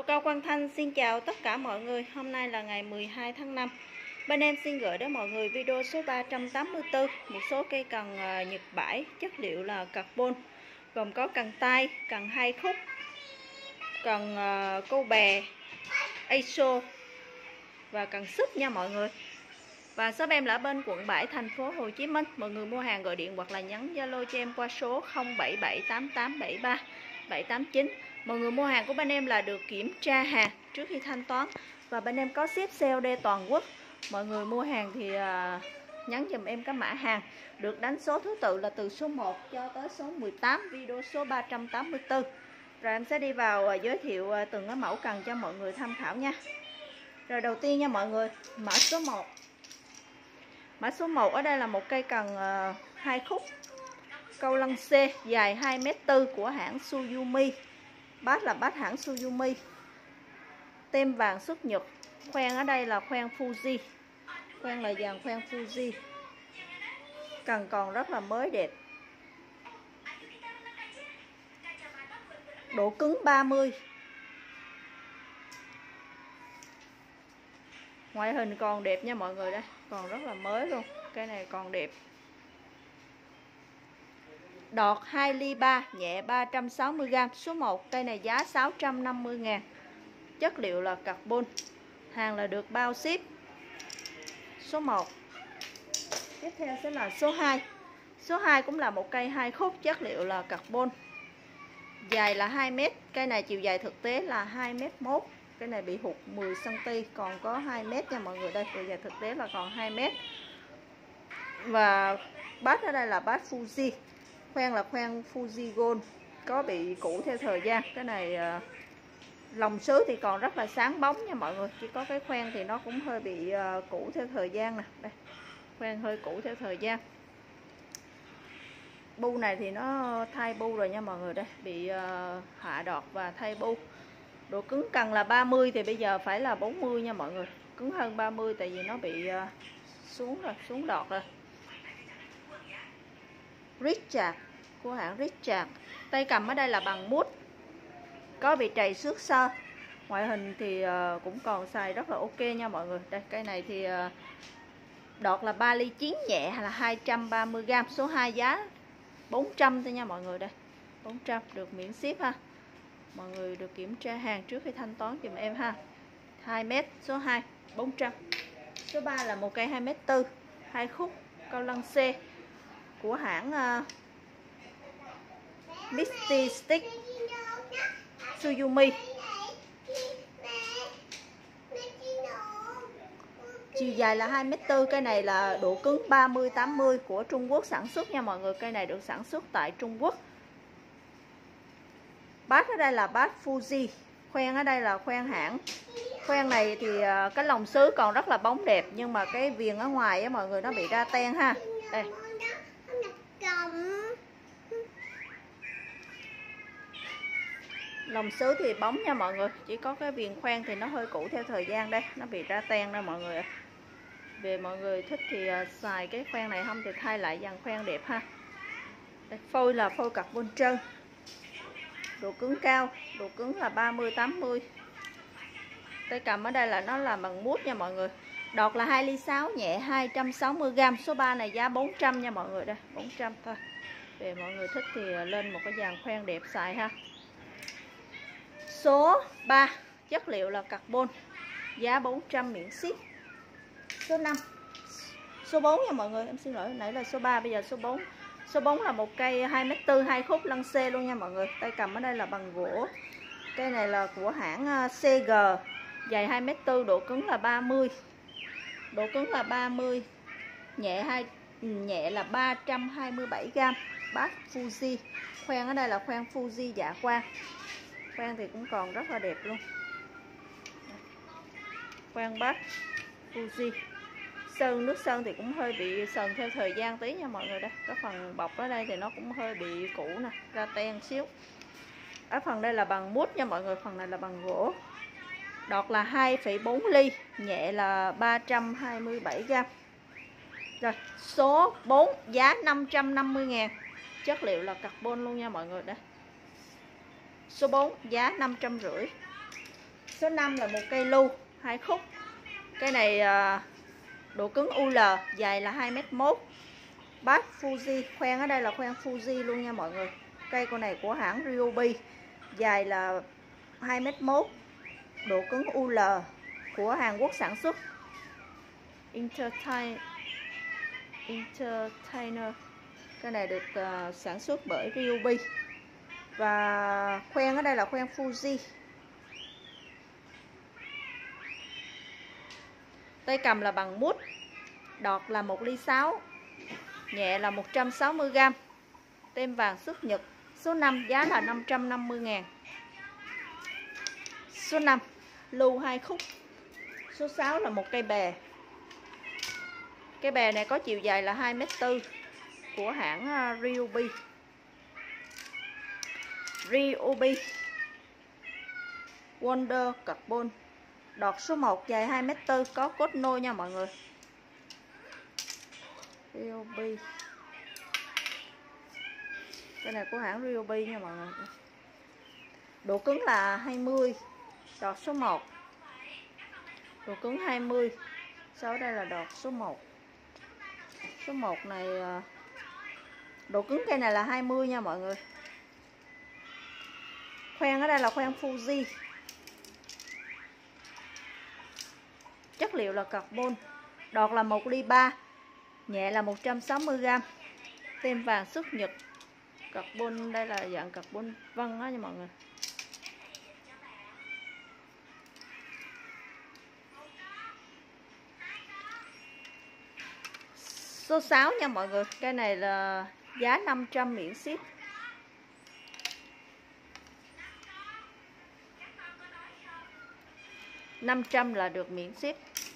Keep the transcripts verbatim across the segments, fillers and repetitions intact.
Cao Quang Thanh xin chào tất cả mọi người. Hôm nay là ngày mười hai tháng năm. Bên em xin gửi đến mọi người video số ba trăm tám mươi tư. Một số cây cần Nhật bãi, chất liệu là carbon, gồm có cần tay, cần hai khúc, cần câu bè, iso và cần súp nha mọi người. Và shop em là ở bên quận bảy, thành phố Hồ Chí Minh. Mọi người mua hàng gọi điện hoặc là nhắn Zalo cho em qua số không bảy bảy tám tám bảy ba bảy tám chín. Mọi người mua hàng của bên em là được kiểm tra hàng trước khi thanh toán, và bên em có ship xê ô đê toàn quốc. Mọi người mua hàng thì uh, nhắn giùm em cái mã hàng, được đánh số thứ tự là từ số một cho tới số mười tám, video số ba trăm tám mươi tư. Rồi em sẽ đi vào uh, giới thiệu uh, từng cái mẫu cần cho mọi người tham khảo nha. Rồi đầu tiên nha mọi người, mã số một. Mã số một ở đây là một cây cần uh, hai khúc, câu lăng C, dài hai mét tư của hãng Suzumi. Bát là bát hãng Suzumi, tem vàng xuất Nhật. Khoen ở đây là khoen Fuji, khoen là dàn khoen Fuji. Cần còn rất là mới đẹp. Độ cứng ba mươi. Ngoại hình còn đẹp nha mọi người, đây còn rất là mới luôn. Cái này còn đẹp. Đọt hai ly ba, nhẹ ba trăm sáu mươi gam. Số một, cây này giá sáu trăm năm mươi ngàn. Chất liệu là carbon. Hàng là được bao ship. Số một. Tiếp theo sẽ là số hai. Số hai cũng là một cây hai khúc, chất liệu là carbon. Dài là hai mét. Cây này chiều dài thực tế là hai mét mốt. Cái này bị hụt mười xăng ti mét, còn có hai mét nha mọi người. Đây, chiều dài thực tế là còn hai mét. Và bát ở đây là bát Fuji. Khoen là khoen Fuji Gold, có bị cũ theo thời gian. Cái này uh, lồng sứ thì còn rất là sáng bóng nha mọi người. Chỉ có cái khoen thì nó cũng hơi bị uh, cũ theo thời gian nè. Đây, khoen hơi cũ theo thời gian. Bu này thì nó thay bu rồi nha mọi người. Đây, bị uh, hạ đọt và thay bu. Độ cứng cần là ba mươi thì bây giờ phải là bốn mươi nha mọi người. Cứng hơn ba mươi tại vì nó bị uh, xuống rồi, xuống đọt rồi. Richard của hãng Richard. Tay cầm ở đây là bằng mút, có bị trầy xước xơ. Ngoại hình thì uh, cũng còn xài rất là ok nha mọi người. Đây, cây này thì uh, đọt là ba ly chín, nhẹ là hai trăm ba mươi gam. Số hai giá bốn trăm thôi nha mọi người. Đây, bốn trăm được miễn ship ha. Mọi người được kiểm tra hàng trước khi thanh toán giùm em ha. hai mét. Số hai bốn trăm. Số ba là một cây hai mét tư, hai khúc, câu lăng C của hãng uh, Misty Stick Suzumi. Chiều dài là hai mét tư. Cây này là độ cứng ba mươi tám mươi của Trung Quốc sản xuất nha mọi người. Cây này được sản xuất tại Trung Quốc. Bát ở đây là bát Fuji. Khoen ở đây là khoen hãng. Khoen này thì uh, cái lồng sứ còn rất là bóng đẹp, nhưng mà cái viền ở ngoài á mọi người nó bị ra ten ha. Đây. Lồng sứ thì bóng nha mọi người, chỉ có cái viền khoen thì nó hơi cũ theo thời gian. Đây, nó bị ra ten đó mọi người. Về mọi người thích thì uh, xài cái khoen này, không thì thay lại dàn khoen đẹp ha. Đây, phôi là phôi carbon trơn. Độ cứng cao, độ cứng là ba mươi tám mươi. Tay cầm ở đây là nó làm bằng mút nha mọi người. Đọt là hai ly sáu, nhẹ hai trăm sáu mươi gam. Số ba này giá bốn trăm nha mọi người. Đây, bốn trăm thôi. Về mọi người thích thì lên một cái dàn khoen đẹp xài ha. Số ba, chất liệu là carbon, giá bốn trăm miễn ship. Số năm. Số bốn nha mọi người, em xin lỗi, nãy là số ba, bây giờ số bốn. Số bốn là một cây hai mét tư, hai khúc lăng C luôn nha mọi người. Tay cầm ở đây là bằng gỗ. Cây này là của hãng xê giê, dài hai mét tư, độ cứng là ba mươi. Độ cứng là ba mươi. Nhẹ hai nhẹ là ba trăm hai mươi bảy gam. Bát Fuji. Khoen ở đây là khoen Fuji dạ quang. Khoen thì cũng còn rất là đẹp luôn. Khoen bát Fuji. Sơn, nước sơn thì cũng hơi bị sần theo thời gian tí nha mọi người. Đây, cái phần bọc ở đây thì nó cũng hơi bị cũ nè, ra ten xíu. Ở phần đây là bằng mút nha mọi người, phần này là bằng gỗ. Đọt là hai phẩy bốn ly, nhẹ là ba trăm hai mươi bảy gam. Rồi, số bốn giá năm trăm năm mươi ngàn. Chất liệu là carbon luôn nha mọi người. Đây, số bốn giá năm trăm rưỡi. Số năm là một cây lưu hai khúc. Cây này độ cứng u lờ, dài là hai mét một. Bass Fuji, khoen ở đây là khoen Fuji luôn nha mọi người. Cây con này của hãng Ryobi, dài là hai mét một, độ cứng u lờ, của Hàn Quốc sản xuất. Entertain Entertainer. Cái này được uh, sản xuất bởi Ryobi. Và khoen ở đây là khoen Fuji. Tay cầm là bằng mút. Đọt là một ly sáu. Nhẹ là một trăm sáu mươi gam. Tem vàng xuất Nhật. Số năm giá là năm trăm năm mươi ngàn. Số năm lưu hai khúc. Số sáu là một cây bè. Cây bè này có chiều dài là hai mét bốn, của hãng Ryobi. Ryobi Wonder Carbon. Đọt số một dài hai mét bốn, có cốt nôi nha mọi người. Ryobi. Cái này của hãng Ryobi nha mọi người. Độ cứng là hai mươi. Đọt số một. Độ cứng hai mươi. Sau đây là đọt số một. Số một này độ cứng cây này là hai mươi nha mọi người. Khoen ở đây là khoen Fuji. Chất liệu là carbon. Đọt là một ly ba. Nhẹ là một trăm sáu mươi gam. Tem vàng xuất Nhật. Carbon đây là dạng carbon vân đó nha mọi người. Số sáu nha mọi người. Cái này là giá năm trăm miễn ship. năm trăm là được miễn ship.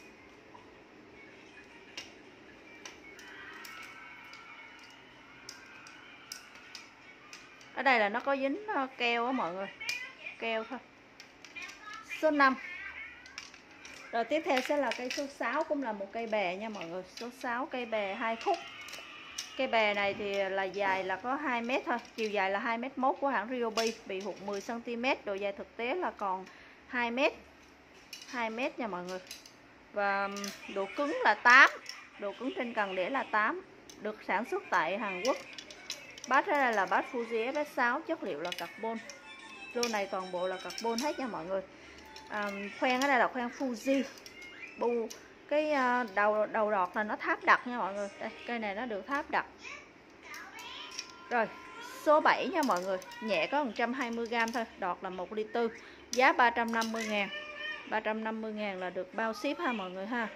Ở đây là nó có dính keo á mọi người. Keo thôi. Số năm. Rồi tiếp theo sẽ là cây số sáu, cũng là một cây bè nha mọi người. Số sáu cây bè hai khúc. Cây bè này thì là dài là có hai mét thôi, chiều dài là hai mét một của hãng Ryobi, bị hụt mười xăng ti mét, độ dài thực tế là còn hai mét. hai mét nha mọi người. Và độ cứng là tám, độ cứng trên cần đĩa là tám, được sản xuất tại Hàn Quốc. Bass ở đây là bass Fuji ép ét sáu, chất liệu là carbon. Lô này toàn bộ là carbon hết nha mọi người. À, khoen ở đây là khoen Fuji. Bu cái đầu đầu đọt là nó tháp đặt nha mọi người. Đây, cây này nó được tháp đặt. Rồi, số bảy nha mọi người. Nhẹ có một trăm hai mươi gam thôi, đọt là một ly tư. Giá ba trăm năm mươi ngàn. ba trăm năm mươi ngàn là được bao ship ha mọi người ha.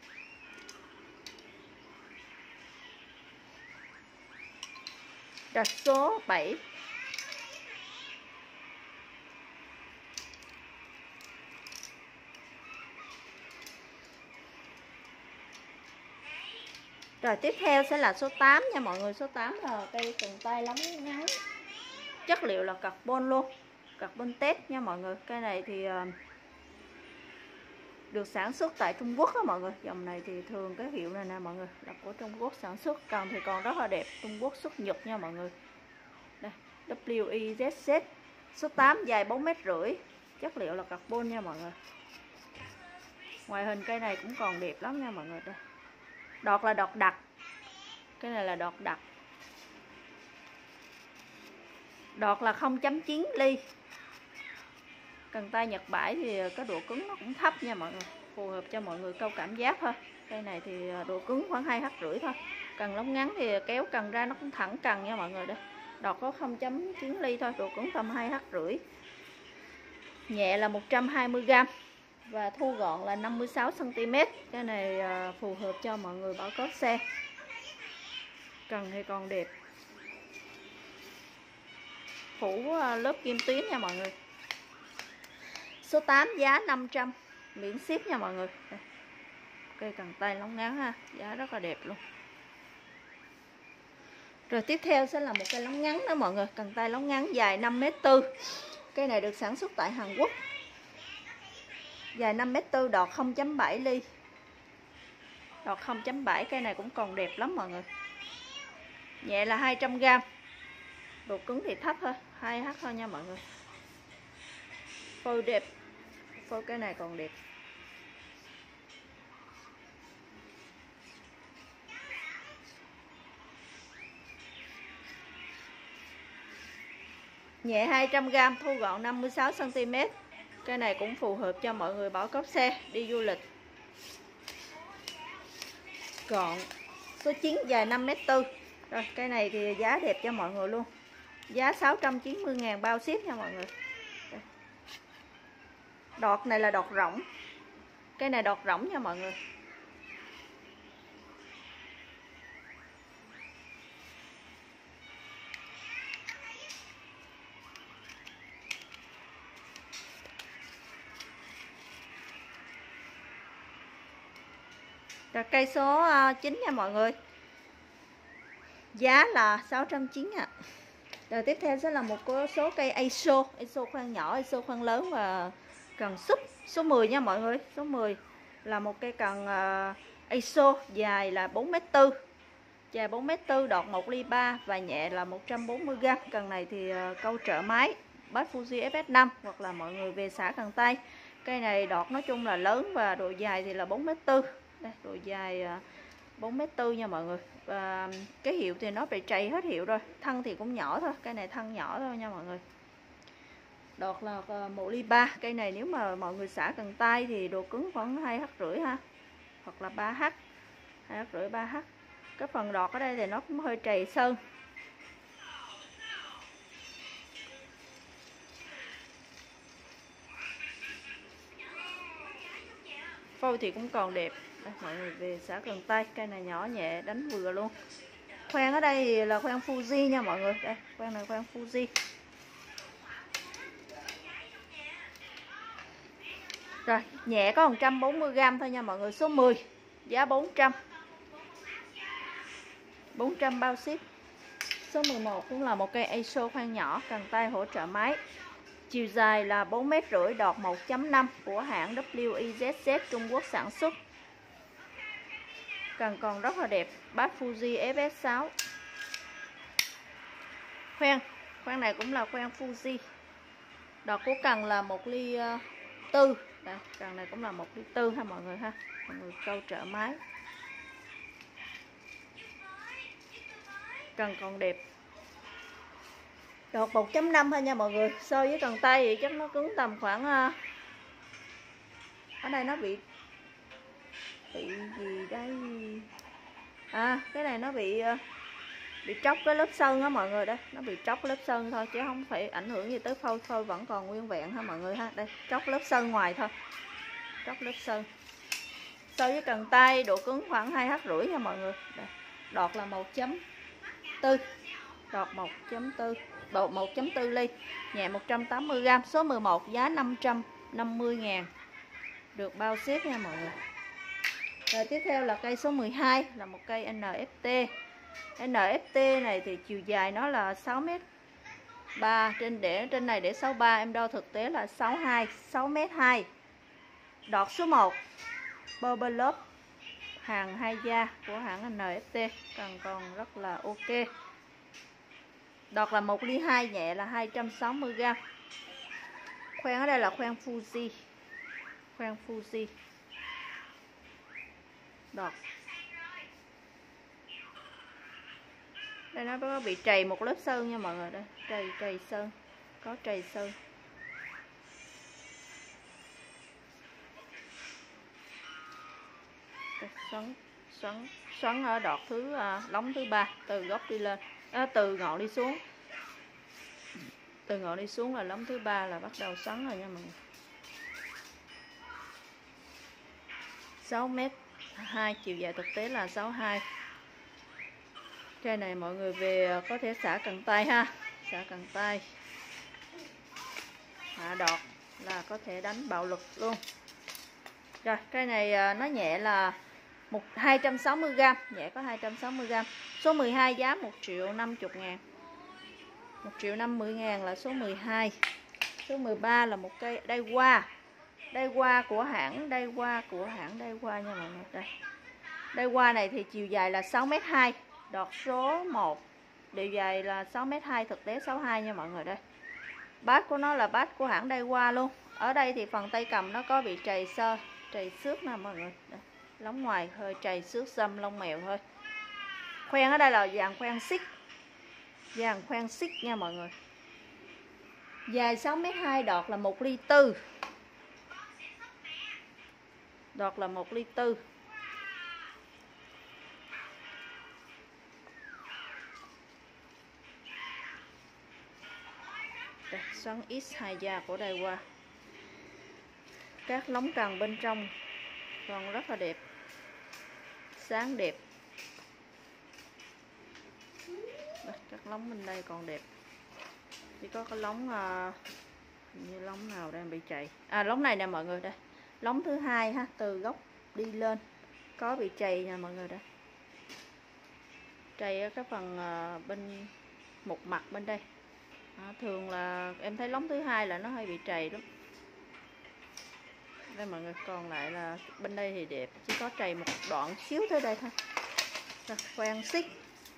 Rồi, số bảy. Rồi tiếp theo sẽ là số tám nha mọi người. Số tám là cây cần tay lóng ngắn. Chất liệu là carbon luôn. Carbon test nha mọi người. Cây này thì được sản xuất tại Trung Quốc đó mọi người. Dòng này thì thường cái hiệu này nè mọi người là của Trung Quốc sản xuất. Cần thì còn rất là đẹp. Trung Quốc xuất Nhật nha mọi người. Đây, W I Z Z. Số tám dài bốn mét rưỡi. Chất liệu là carbon nha mọi người. Ngoài hình cây này cũng còn đẹp lắm nha mọi người. Đây. Đọt là đọt đặc. Cái này là đọt đặc. Đọt là không chấm chín ly. Cần tay Nhật bãi thì cái độ cứng nó cũng thấp nha mọi người. Phù hợp cho mọi người câu cảm giác thôi. Cây này thì độ cứng khoảng hai hắt rưỡi thôi. Cần lóng ngắn thì kéo cần ra nó cũng thẳng cần nha mọi người. Đây. Đọt có không chấm chín ly thôi. Độ cứng tầm hai hắt rưỡi. Nhẹ là một trăm hai mươi gam. Và thu gọn là năm mươi sáu xăng ti mét. Cái này phù hợp cho mọi người bảo cốp xe. Cần thì còn đẹp. Phủ lớp kim tuyến nha mọi người. Số tám giá năm trăm miễn ship nha mọi người. Đây. Cây cần tay lóng ngắn ha. Giá rất là đẹp luôn. Rồi tiếp theo sẽ là một cây lóng ngắn đó mọi người. Cần tay lóng ngắn dài năm mét bốn. Cây này được sản xuất tại Hàn Quốc. Dài năm mét bốn, đọt không chấm bảy ly. Đọt không chấm bảy, cây này cũng còn đẹp lắm mọi người. Nhẹ là hai trăm gam. Độ cứng thì thấp thôi, hai hắt thôi nha mọi người. Phôi đẹp. phôi cái này còn đẹp. Nhẹ hai trăm gam, thu gọn năm mươi sáu xăng ti mét. Cái này cũng phù hợp cho mọi người bỏ cốp xe đi du lịch. Gọn. Số chín dài năm mét tư. Rồi cái này thì giá đẹp cho mọi người luôn. Giá sáu trăm chín mươi ngàn bao ship nha mọi người. Đây. Đọt này là đọt rỗng. Cái này đọt rỗng nha mọi người. Rồi cây số chín nha mọi người. Giá là sáu trăm chín mươi ạ. À. Rồi tiếp theo sẽ là một số cây i ét o, i ét o khoan nhỏ, i ét o khoan lớn và cần súp. Số mười nha mọi người. Số mười là một cây cần i ét o dài là bốn mét tư. Dài bốn mét tư, đọt một ly ba và nhẹ là một trăm bốn mươi gam. Cần này thì câu trợ máy Bass Fuji ép ét năm hoặc là mọi người về xã Cần Tây. Cây này đọt nói chung là lớn và độ dài thì là bốn mét tư. Đây, độ dài bốn mét tư nha mọi người. Và cái hiệu thì nó bị trầy hết hiệu rồi. Thân thì cũng nhỏ thôi, cây này thân nhỏ thôi nha mọi người. Đọt là một ly ba. Cây này nếu mà mọi người xả Cần Tây thì độ cứng khoảng hai hắt rưỡi ha, hoặc là ba hắt, hai hắt rưỡi ba hắt. Cái phần đọt ở đây thì nó cũng hơi trầy sơn. Phôi thì cũng còn đẹp. Đây, mọi người về xã Cần Tây, cây này nhỏ nhẹ đánh vừa luôn. Khoan ở đây thì là khoan Fuji nha mọi người. Đây, khoan này khoan Fuji. Rồi, nhẹ có một trăm bốn mươi gam thôi nha mọi người. Số mười, giá bốn trăm. bốn trăm bao ship. Số mười một cũng là một cây i ét o khoan nhỏ, cần tay hỗ trợ máy. Chiều dài là bốn mét rưỡi, đọt một chấm năm của hãng W I Z Z Trung Quốc sản xuất. Cần còn rất là đẹp, Bass Fuji ép ét sáu. Khoan, khoan này cũng là khoan Fuji. Đọt của cần là một ly tư. Đây, cần này cũng là một ly tư ha mọi người ha. Mọi người câu trợ máy. Cần còn đẹp. Đọt một chấm năm thôi nha mọi người. So với cần tay thì chắc nó cứng tầm khoảng, ở đây nó bị bị gì đây, à cái này nó bị bị tróc cái lớp sơn á mọi người. Đây nó bị tróc lớp sơn thôi chứ không phải ảnh hưởng gì tới phôi. Phôi vẫn còn nguyên vẹn ha mọi người ha. Đây tróc lớp sơn ngoài thôi, tróc lớp sơn. So với cần tay độ cứng khoảng hai hắt rưỡi nha mọi người. Đây. Đọt là một chấm tư, đọt một chấm tư, độ một chấm tư ly, nhẹ một trăm tám mươi gam. Số mười một giá năm trăm năm mươi ngàn, được bao ship nha mọi người. Rồi tiếp theo là cây số mười hai, là một cây en ép tê. en ép tê này thì chiều dài nó là sáu mét ba, trên để trên này để sáu ba, em đo thực tế là sáu hai, sáu mét hai. Đọt số một, Bubble Love, hàng hai da của hãng en ép tê, cần còn rất là ok. Đọt là một ly hai, nhẹ là hai trăm sáu mươi gam. Khoan ở đây là khoan Fuji, khoan Fuji. Đọt đây nó có bị trầy một lớp sơn nha mọi người. Đây trầy trầy sơn, có trầy sơn. Đây, xoắn xoắn xoắn ở đọt thứ à, lóng thứ ba, từ gốc đi lên, à, từ ngọn đi xuống, từ ngọn đi xuống là lóng thứ ba là bắt đầu xoắn rồi nha mọi người. sáu mét hai, chiều dài thực tế là sáu hai. Cây này mọi người về có thể xả Cần Tây ha, xả Cần Tây, hạ đọt là có thể đánh bạo lực luôn. Rồi cây này nó nhẹ là một hai trăm sáu mươi gam, nhẹ có hai trăm sáu mươi gam. Số mười hai giá một triệu năm mươi ngàn, một triệu năm mươi ngàn là số mười hai. Số mười ba là một cây đay hoa, đay hoa của hãng đay hoa của hãng đay hoa nha mọi người. Đây đay hoa này thì chiều dài là sáu mét hai, đọt số một, độ dài là sáu mét hai, thực tế sáu hai nha mọi người. Đây bát của nó là bát của hãng đay hoa luôn, Ở đây thì phần tay cầm nó có bị trầy sơ, trầy xước nè mọi người. Đây, lóng ngoài hơi trầy xước xâm lông mèo thôi. Khoen ở đây là dàn khoen xích. Dàn khoen xích nha mọi người. Dài sáu mét hai, đọt là một ly tư. Đọt là một ly tư. Đây, xoắn X hai da của đây qua. Các lóng cần bên trong còn rất là đẹp, sáng đẹp. Đây, các lóng bên đây còn đẹp. Chỉ có cái lóng uh, như lóng nào đang bị chày. À, lóng này nè mọi người, đây lóng thứ hai ha, từ gốc đi lên có bị chày nha mọi người. Đây chày ở cái phần uh, bên một mặt bên đây. À, thường là em thấy lóng thứ hai là nó hơi bị trầy lắm. Đây mọi người, còn lại là bên đây thì đẹp, chỉ có trầy một đoạn xíu tới đây thôi. Rồi, khoen xích.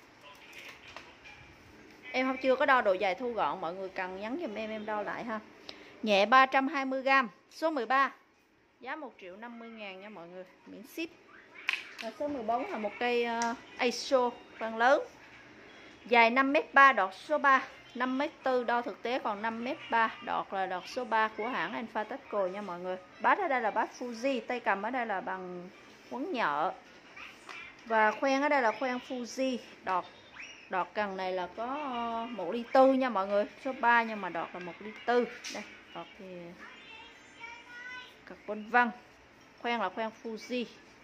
Em không chưa có đo độ dài thu gọn, mọi người cần nhắn giùm em em đo lại ha. Nhẹ ba trăm hai mươi gam, số mười ba, giá một triệu năm mươi ngàn nha mọi người, miễn ship. Và số mười bốn là một cây uh, Aiso khoen lớn, dài năm mét ba, đọt số ba, năm mét tư, đo thực tế còn năm mét ba, đọt là đọt số ba của hãng Alpha Tactical nha mọi người. Bát ở đây là bát Fuji, tay cầm ở đây là bằng quấn nhợ. Và khoen ở đây là khoen Fuji, đọt đọt cần này là có một ly tư nha mọi người, số ba nhưng mà đọt là một ly tư. Đây, đọt thì carbon văng. Khoen là khoen Fuji.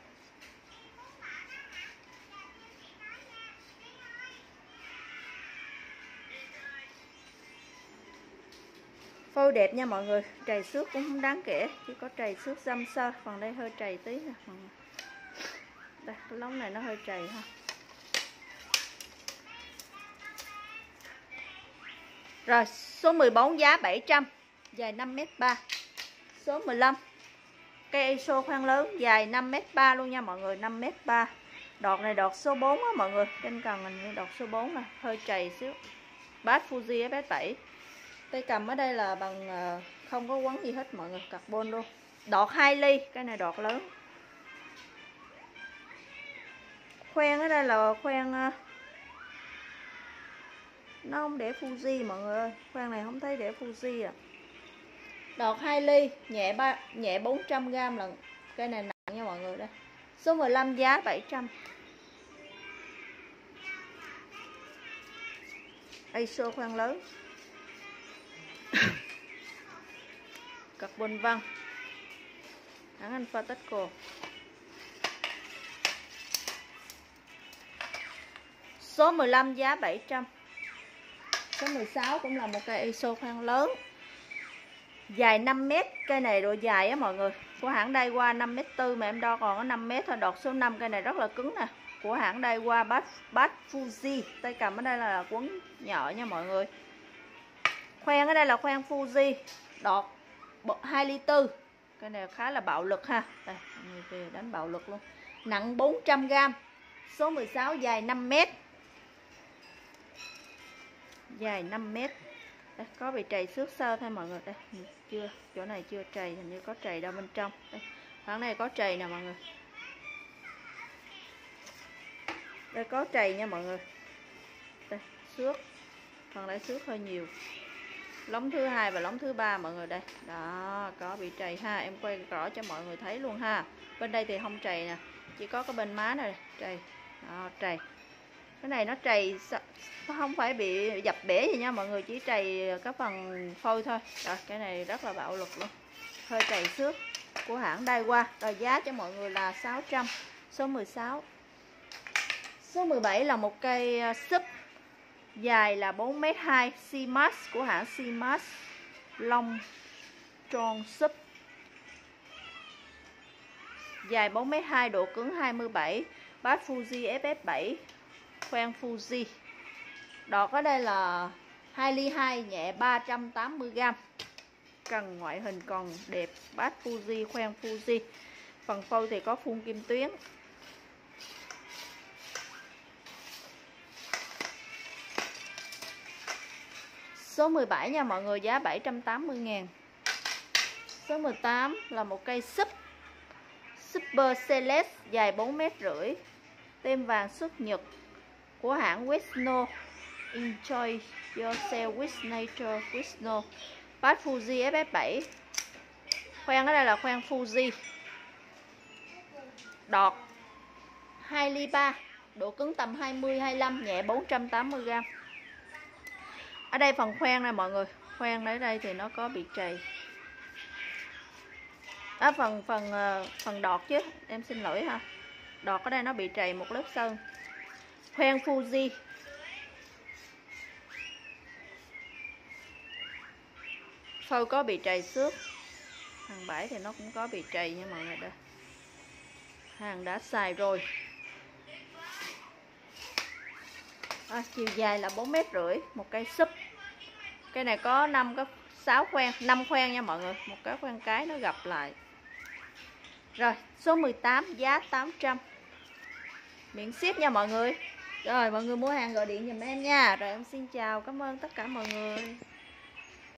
Phôi đẹp nha mọi người, trầy xước cũng không đáng kể, chỉ có trầy xước xăm sơ, còn đây hơi trầy tí nè mọi người. Đây, cái lóng này nó hơi trầy ha. Rồi, số mười bốn giá bảy trăm, dài năm mét ba. Số mười lăm, cây Aiso khoen lớn, dài năm mét ba luôn nha mọi người, năm mét ba. Đọt này đọt số bốn á mọi người, trên cần mình đọt số bốn nè, hơi trầy xíu. Bát Fuji ép ét bảy. Tay cầm ở đây là bằng không có quấn gì hết mọi người, carbon luôn. Đọt hai ly, cái này đọt lớn. Khoen ở đây là khoen nó không để Fuji mọi người ơi, khoen này không thấy để Fuji à. Đọt hai ly, nhẹ ba nhẹ bốn trăm gam lần. Cây này nặng nha mọi người đây. Số mười lăm giá bảy trăm. Aiso khoen lớn. Carbon văng. Hãng Alpha Tactical. Số mười lăm giá bảy trăm. Số mười sáu cũng là một cây Aiso khoen lớn, dài năm mét. Cây này độ dài á mọi người, của hãng Daiwa năm mét tư mà em đo còn có năm mét thôi, đọt số năm. Cây này rất là cứng nè, của hãng Daiwa, bát bát Fuji. Tay cầm ở đây là quấn nhợ nha mọi người. Khoen ở đây là khoen Fuji, đọt hai ly tư. Cây này khá là bạo lực ha. Đây, người về đánh bạo lực luôn. Nặng bốn trăm gam. Số mười sáu, dài năm mét. Dài năm mét. Đây, có bị trầy xước sơ thôi mọi người. Đây, chưa, chỗ này chưa trầy, hình như có trầy đâu bên trong. Đây, khoảng này có trầy nè mọi người. Đây có trầy nha mọi người. Đây, xước. Phần này xước hơi nhiều. Lóng thứ hai và lóng thứ ba mọi người đây. Đó, có bị trầy ha, em quay rõ cho mọi người thấy luôn ha. Bên đây thì không trầy nè, chỉ có cái bên má này trầy. Đó, trầy. Cái này nó trầy, nó không phải bị dập bể gì nha mọi người, chỉ trầy cái phần phôi thôi. Rồi, cái này rất là bạo lực luôn. Hơi trầy xước, của hãng Daiwa. Rồi giá cho mọi người là sáu trăm. Số mười sáu. Số mười bảy là một cây súp, dài là bốn mét hai, Simas, của hãng Simas, lông tròn súp, dài bốn mét hai, độ cứng hai mươi bảy, bát Fuji ép ép bảy, khoen Fuji. Đọt ở đây là hai ly hai, nhẹ ba trăm tám mươi gam. Cần ngoại hình còn đẹp, bát Fuji, khoen Fuji. Phần phôi thì có phun kim tuyến. Số mười bảy nha mọi người, giá bảy trăm tám mươi ngàn. Số mười tám là một cây súp Super Celeste dài bốn mét rưỡi, tem vàng xuất Nhật của hãng Wesno. Enjoy yourself with nature, Wesno. Bass Fuji ép ép bảy. Khoen ở đây là khoen Fuji. Đọt hai ly ba, độ cứng tầm hai mươi hai mươi lăm, nhẹ bốn trăm tám mươi gam. Ở đây phần khoen này mọi người, khoen ở đây thì nó có bị trầy. À, phần phần phần đọt chứ, em xin lỗi ha. Đọt ở đây nó bị trầy một lớp sơn. Khoen Fuji. Phôi có bị trầy xước. Hàng bãi thì nó cũng có bị trầy nha mọi người đây. Hàng đã xài rồi. À, chiều dài là bốn mét rưỡi, một cây súp. Cây này có năm có sáu khoen, năm khoen nha mọi người, một cái khoen cái nó gặp lại. Rồi, số mười tám giá tám trăm. Miễn ship nha mọi người. Rồi, mọi người mua hàng gọi điện giùm em nha. Rồi em xin chào, cảm ơn tất cả mọi người.